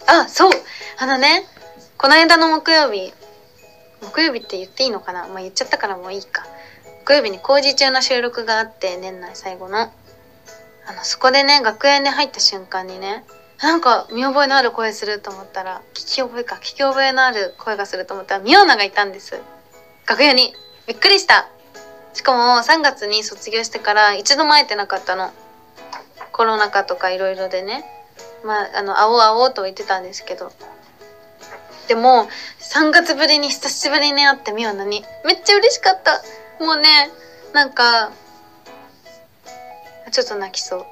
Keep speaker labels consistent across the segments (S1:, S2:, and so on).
S1: あ、そう、この間の木曜日って言っていいのかな、まあ言っちゃったからもういいか。木曜日に工事中の収録があって、年内最後のそこでね、学園に入った瞬間にね、なんか見覚えのある声すると思ったら、聞き覚えのある声がすると思ったらミオナがいたんです、楽屋に。びっくりした。しかも3月に卒業してから一度も会えてなかったの。コロナ禍とかいろいろでね、まあ会おうとは言ってたんですけど、でも3月ぶりに久しぶりに会ってミオナにめっちゃ嬉しかった。もうね、なんかちょっと泣きそう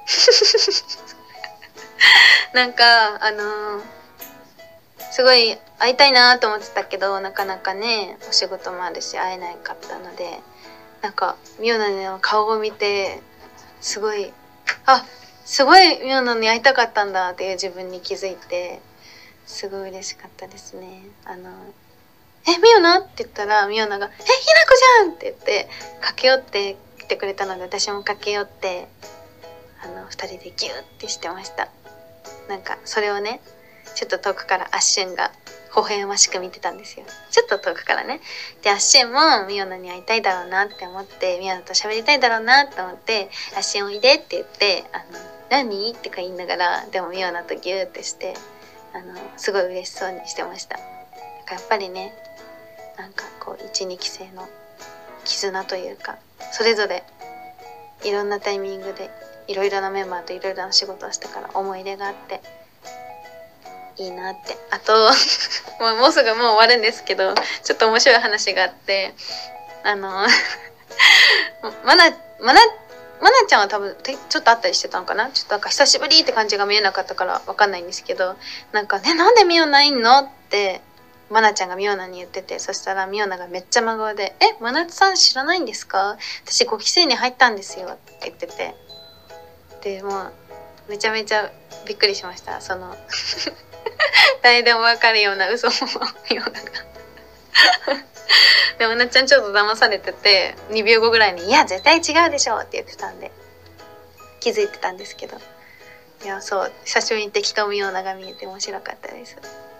S1: なんかすごい会いたいなと思ってたけど、なかなかねお仕事もあるし会えなかったので、なんかミオナの顔を見てすごいミオナに会いたかったんだっていう自分に気づいて、すごい嬉しかったですね。ミオナって言ったら、ミオナがひなこじゃんって言って駆け寄ってきてくれたので、私も駆け寄って二人でギューってしてました。なんかそれをね、ちょっと遠くからアッシュンが微笑ましく見てたんですよ。ちょっと遠くからね。で、アッシュンもミオナに会いたいだろうなって思って、ミオナと喋りたいだろうなって思って、アッシュンおいでって言って、何ってか言いながら、でもミオナとギューってして、すごい嬉しそうにしてました。なんかやっぱりね、なんかこう1、2期生の絆というか、それぞれいろんなタイミングでいろいろなメンバーといろいろな仕事をしたから思い入れがあっていいなって。あともうすぐもう終わるんですけど、ちょっと面白い話があって、マナちゃんは多分ちょっと会ったりしてたのかな。ちょっとなんか久しぶりって感じが見えなかったからわかんないんですけど、なんかね、なんでミオナいんのってマナちゃんがミオナに言ってて、そしたらミオナがめっちゃ真顔で「え、マナさん知らないんですか？私5期生に入ったんですよ」って言ってて、でもうめちゃめちゃびっくりしました。その誰でもわかるような嘘もミオナがでもなっちゃんちょっと騙されてて、2秒後ぐらいに「いや絶対違うでしょ」って言ってたんで気づいてたんですけど、いや、そう、久しぶりに適当ミオナが見えて面白かったです。